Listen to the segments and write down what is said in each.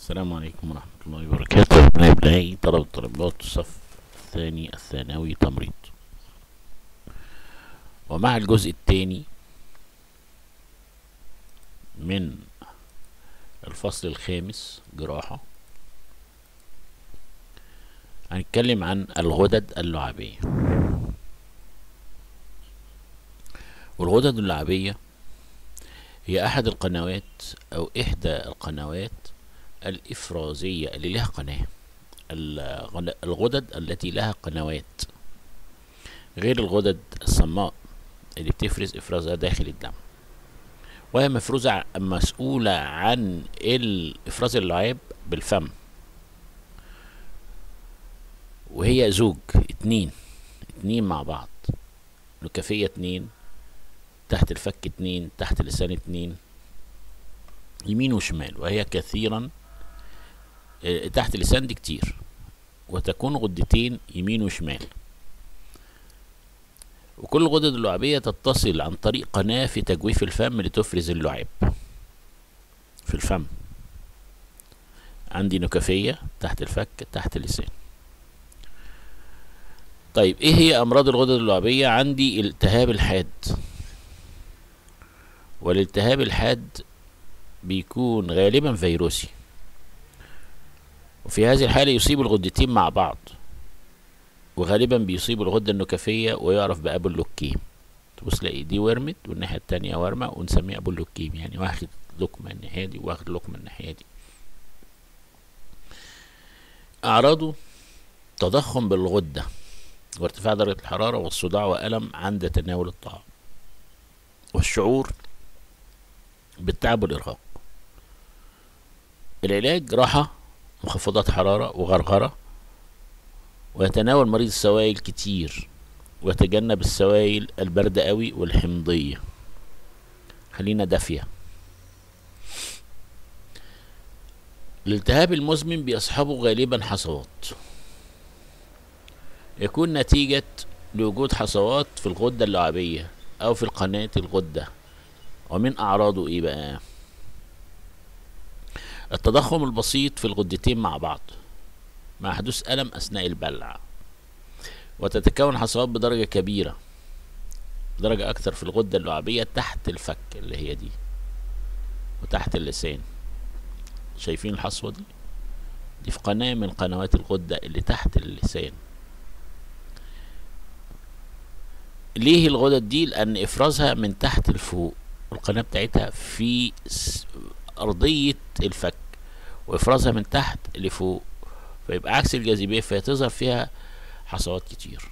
السلام عليكم ورحمة الله وبركاته. أبناء إبنائي طلبة طالبات الصف الثاني الثانوي تمريض، ومع الجزء الثاني من الفصل الخامس جراحة هنتكلم عن الغدد اللعابية. والغدد اللعابية هي أحد القنوات أو إحدى القنوات الإفرازية اللي لها قناة. الغدد التي لها قنوات غير الغدد الصماء اللي بتفرز إفرازها داخل الدم، وهي مسؤولة عن إفراز اللعاب بالفم، وهي زوج اتنين مع بعض، نكافية اتنين، تحت الفك اتنين، تحت اللسان اتنين، يمين وشمال. وهي كثيرا تحت اللسان دي كتير، وتكون غدتين يمين وشمال. وكل الغدد اللعابية تتصل عن طريق قناة في تجويف الفم لتفرز اللعاب في الفم. عندي نكافية تحت الفك، تحت اللسان. طيب ايه هي امراض الغدد اللعابية؟ عندي الالتهاب الحاد، والالتهاب الحاد بيكون غالبا فيروسي، وفي هذه الحالة يصيب الغدتين مع بعض، وغالبا بيصيب الغدة النكافية ويعرف بأبولوكيم. تبص تلاقي دي ورمت والناحية التانية ورمة، ونسميه أبولوكيم، يعني واخد لقمة الناحية دي واخد لقمة الناحية دي. أعراضه تضخم بالغدة، وارتفاع درجة الحرارة، والصداع وألم عند تناول الطعام، والشعور بالتعب والإرهاق. العلاج راحة، مخفضات حرارة، وغرغرة، ويتناول مريض السوائل كتير، ويتجنب السوائل الباردة قوي والحمضية، خلينا دافية. الالتهاب المزمن بيصحبه غالبا حصوات، يكون نتيجة لوجود حصوات في الغدة اللعابية أو في قناة الغدة. ومن أعراضه إيه بقى؟ التضخم البسيط في الغدتين مع بعض مع حدوث ألم أثناء البلع، وتتكون حصوات بدرجة كبيرة، درجة أكثر في الغدة اللعابية تحت الفك اللي هي دي، وتحت اللسان. شايفين الحصوة دي؟ دي في قناة من قنوات الغدة اللي تحت اللسان. ليه الغدد دي؟ لأن إفرازها من تحت لفوق، والقناة بتاعتها في أرضية الفك، وإفرازها من تحت لفوق، فيبقى عكس الجاذبية، فيتظهر فيها حصوات كتير.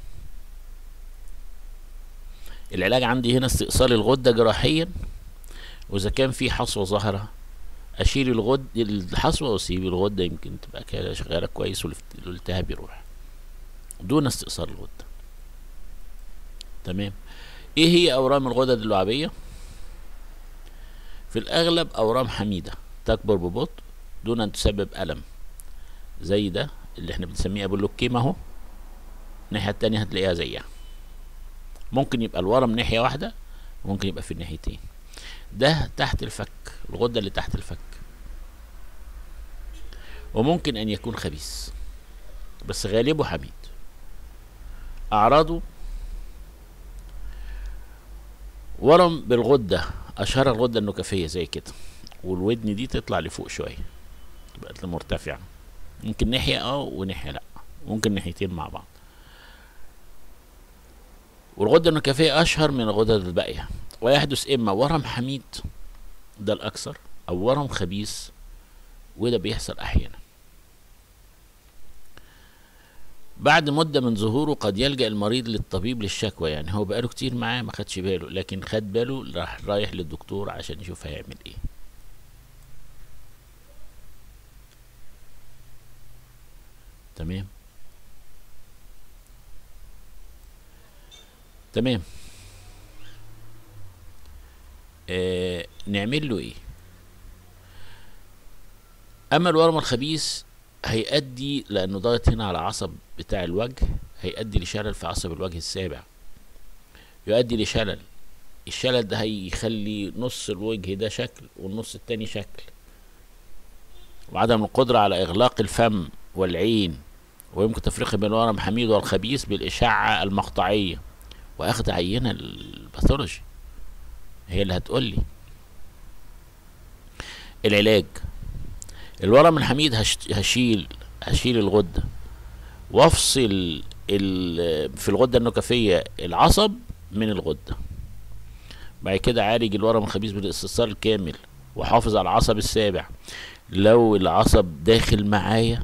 العلاج عندي هنا استئصال الغدة جراحيا، وإذا كان في حصوة ظاهرة أشيل الحصوة وأسيب الغدة، يمكن تبقى كده شغالة كويس والالتهاب يروح دون استئصال الغدة. تمام. إيه هي أورام الغدد اللعابية؟ في الأغلب أورام حميدة تكبر ببطء دون أن تسبب ألم، زي ده اللي احنا بنسميه أبولوكيم أهو. الناحية التانية هتلاقيها زيها، ممكن يبقى الورم ناحية واحدة، وممكن يبقى في الناحيتين. ده تحت الفك، الغدة اللي تحت الفك، وممكن أن يكون خبيث بس غالبه حميد. أعراضه ورم بالغدة، أشهر الغدة النكافية زي كده، والودن دي تطلع لفوق شوية، تبقى مرتفعة، ممكن ناحية وناحية لأ، ممكن ناحيتين مع بعض. والغدة النكافية أشهر من الغدد الباقية، ويحدث إما ورم حميد، ده الأكثر، أو ورم خبيث، وده بيحصل أحيانا. بعد مدة من ظهوره قد يلجأ المريض للطبيب للشكوى، يعني هو بقاله كتير معاه ما خدش باله، لكن خد باله رايح للدكتور عشان يشوف هيعمل ايه. تمام. تمام. نعمل له ايه؟ اما الورم الخبيث هيؤدي، لانه ضاغط هنا على عصب بتاع الوجه، هيؤدي لشلل في عصب الوجه السابع، يؤدي لشلل. الشلل ده هيخلي نص الوجه ده شكل والنص التاني شكل، وعدم القدرة على إغلاق الفم والعين، ويمكن تفريق بين الورم الحميد والخبيث بالإشعة المقطعية وأخذ عينة الباثولوجي هي اللي هتقولي. العلاج: الورم الحميد هشيل الغدة وافصل في الغدة النكفية العصب من الغدة. بعد كده عالج الورم الخبيث بالاستئصال الكامل وحافظ على العصب السابع. لو العصب داخل معايا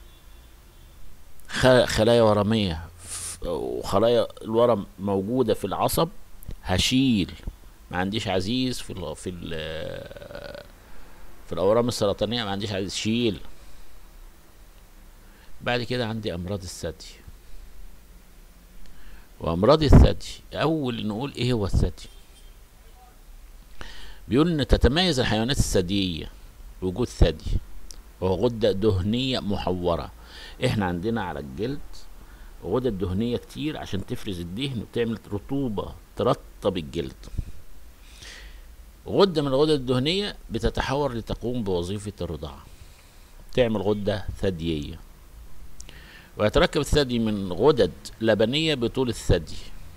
خلايا ورمية وخلايا الورم موجودة في العصب هشيل. ما عنديش عزيز في الأورام السرطانية، ما عنديش عزيز، شيل. بعد كده عندي أمراض الثدي. وأمراض الثدي أول نقول إيه هو الثدي. بيقول إن تتميز الحيوانات الثديية بوجود ثدي وهو غدة دهنية محورة. إحنا عندنا على الجلد غدد دهنية كتير عشان تفرز الدهن وتعمل رطوبة ترطب الجلد. غدة من الغدد الدهنية بتتحور لتقوم بوظيفة الرضاعة، تعمل غدة ثديية. ويتركب الثدي من غدد لبنية بطول الثدي،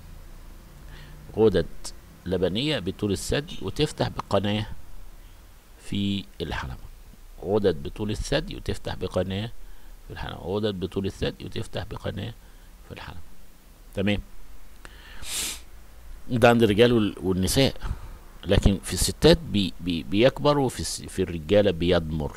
غدد لبنية بطول الثدي وتفتح بقناة في الحلمة. غدد بطول الثدي وتفتح بقناة في الحلمة، غدد بطول الثدي وتفتح بقناة في الحلمة. تمام. ده عند الرجال والنساء، لكن في الستات بيكبر، وفي الرجالة بيضمر.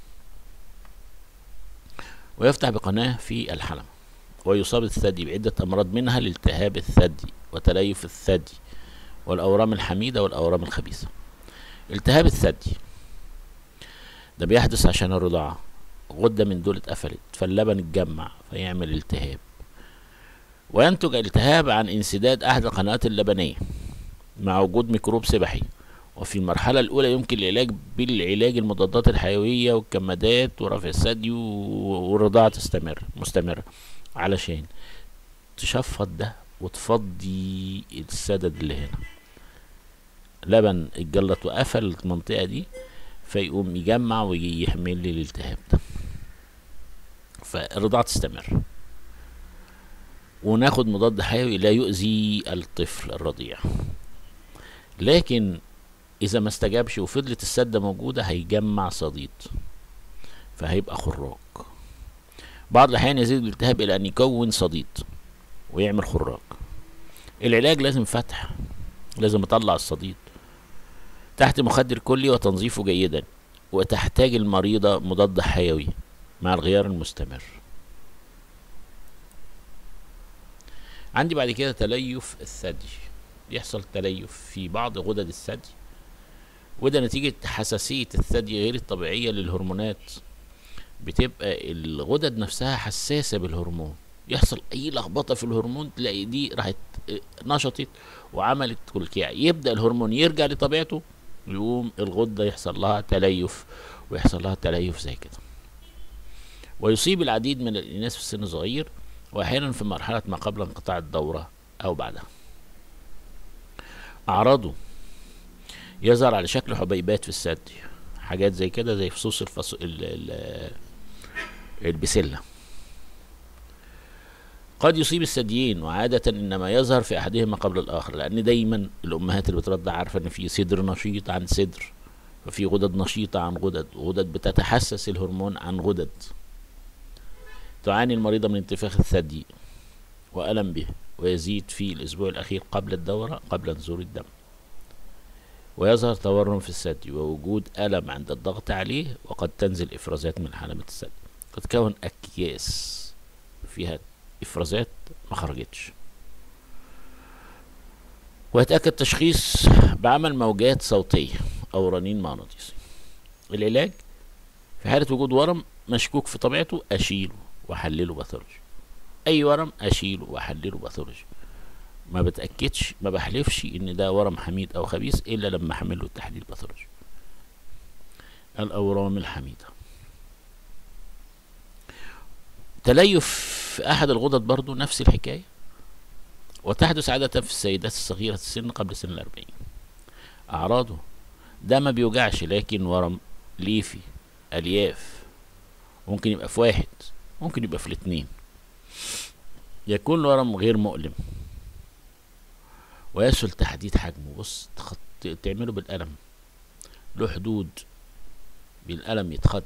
ويفتح بقناة في الحلمة. ويصاب الثدي بعدة أمراض منها الالتهاب الثدي وتليف الثدي والأورام الحميدة والأورام الخبيثة. التهاب الثدي ده بيحدث عشان الرضاعة، غدة من دول اتقفلت فاللبن اتجمع فيعمل التهاب، وينتج التهاب عن انسداد أحد القنوات اللبنية مع وجود ميكروب سبحي. وفي المرحلة الأولى يمكن العلاج بالعلاج المضادات الحيوية والكمادات ورفع الثدي والرضاعة مستمرة علشان تشفط ده وتفضي السدد اللي هنا. لبن اتجلط وقفل المنطقة دي فيقوم يجمع ويجي يحمل لي الالتهاب ده، فالرضاعة تستمر. وناخد مضاد حيوي لا يؤذي الطفل الرضيع، لكن إذا ما استجابش وفضلت السدة موجودة هيجمع صديد فهيبقى خراج. بعض الأحيان يزيد الالتهاب إلى أن يكون صديد ويعمل خراج. العلاج لازم فتح، لازم أطلع الصديد تحت مخدر كلي وتنظيفه جيدا، وتحتاج المريضة مضاد حيوي مع الغيار المستمر. عندي بعد كده تليف الثدي. يحصل تليف في بعض غدد الثدي، وده نتيجة حساسية الثدي غير الطبيعية للهرمونات. بتبقى الغدد نفسها حساسة بالهرمون، يحصل أي لخبطة في الهرمون تلاقي دي راحت نشطت وعملت كلكيع، يبدأ الهرمون يرجع لطبيعته، يقوم الغدة يحصل لها تليف ويحصل لها تليف زي كده. ويصيب العديد من الإناث في سن صغير، وأحيانا في مرحلة ما قبل انقطاع الدورة أو بعدها. أعراضه يظهر على شكل حبيبات في الثدي، حاجات زي كده زي فصوص البسلة. قد يصيب الثديين، وعادة إنما يظهر في أحدهما قبل الآخر، لأن دايما الأمهات اللي بترضع عارفة إن في صدر نشيط عن صدر، وفي غدد نشيطة عن غدد، وغدد بتتحسس الهرمون عن غدد. تعاني المريضة من انتفاخ الثدي وألم به، ويزيد في الأسبوع الأخير قبل الدورة قبل نزول الدم. ويظهر تورم في الثدي ووجود ألم عند الضغط عليه، وقد تنزل إفرازات من حلمة الثدي، قد تكون أكياس فيها إفرازات ما خرجتش. ويتأكد تشخيص بعمل موجات صوتية أو رنين مغناطيسي. العلاج: في حالة وجود ورم مشكوك في طبيعته أشيله وأحلله باثولوجي. أي ورم أشيله وأحلله باثولوجي، ما بتأكدش، ما بحلفش إن ده ورم حميد أو خبيث إلا لما أحمله التحليل باثولوجي. الأورام الحميدة، تليف في أحد الغدد برضو نفس الحكاية، وتحدث عادة في السيدات الصغيرة السن قبل سن 40. أعراضه: ده ما بيوجعش لكن ورم ليفي الياف، ممكن يبقى في واحد، ممكن يبقى في الاتنين. يكون الورم غير مؤلم ويسهل تحديد حجمه. بص تعمله بالقلم، له حدود، بالقلم يتخط.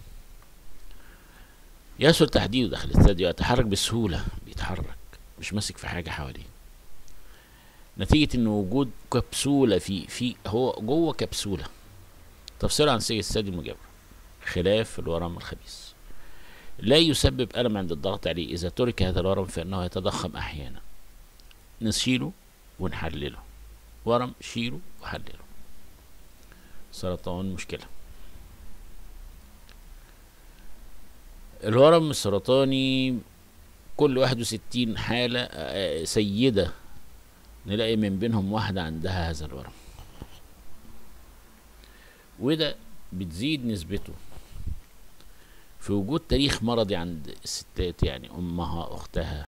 يسهل تحديده داخل الثدي ويتحرك بسهولة، بيتحرك مش ماسك في حاجة حواليه، نتيجة ان وجود كبسولة في هو جوه كبسولة تفصله عن سيج الثدي المجاور، خلاف الورم الخبيث. لا يسبب ألم عند الضغط عليه. إذا ترك هذا الورم فإنه يتضخم أحيانا. نشيله ونحلله. ورم شيله وحلله. سرطان مشكلة. الورم السرطاني كل 61 حالة سيدة نلاقي من بينهم واحدة عندها هذا الورم، وده بتزيد نسبته في وجود تاريخ مرضي عند الستات، يعني أمها أختها